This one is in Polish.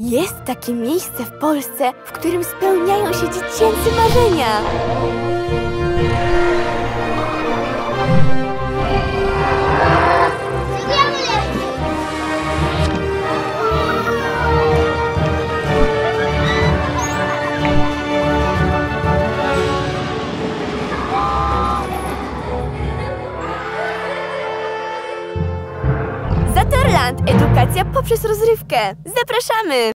Jest takie miejsce w Polsce, w którym spełniają się dziecięce marzenia. Zatorland. Edukacja poprzez rozrywkę. Zapraszamy!